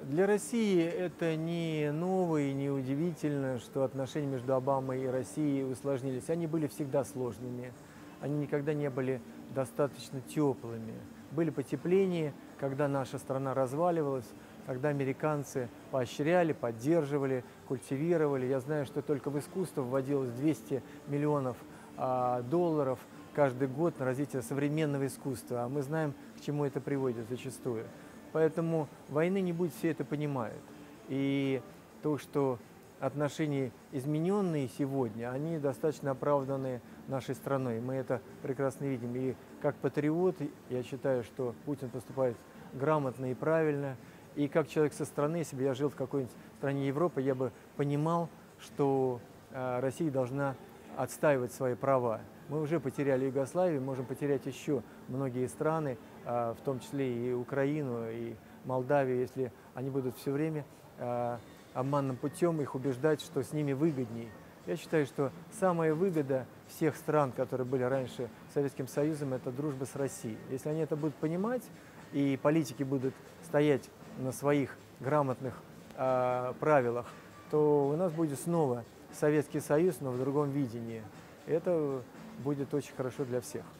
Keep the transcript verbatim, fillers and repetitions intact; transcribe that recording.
Для России это не ново и не удивительно, что отношения между Обамой и Россией усложнились. Они были всегда сложными, они никогда не были достаточно теплыми. Были потепления, когда наша страна разваливалась, когда американцы поощряли, поддерживали, культивировали. Я знаю, что только в искусство вводилось двести миллионов а, долларов каждый год на развитие современного искусства, а мы знаем, к чему это приводит зачастую. Поэтому войны не будет, все это понимают. И то, что отношения измененные сегодня, они достаточно оправданы нашей страной. Мы это прекрасно видим. И как патриот, я считаю, что Путин поступает грамотно и правильно. И как человек со стороны, если бы я жил в какой-нибудь стране Европы, я бы понимал, что э, Россия должна отстаивать свои права. Мы уже потеряли Югославию, можем потерять еще многие страны, в том числе и Украину, и Молдавию, если они будут все время обманным путем их убеждать, что с ними выгодней. Я считаю, что самая выгода всех стран, которые были раньше Советским Союзом, это дружба с Россией. Если они это будут понимать, и политики будут стоять на своих грамотных э, правилах, то у нас будет снова Советский Союз, но в другом видении. Это будет очень хорошо для всех.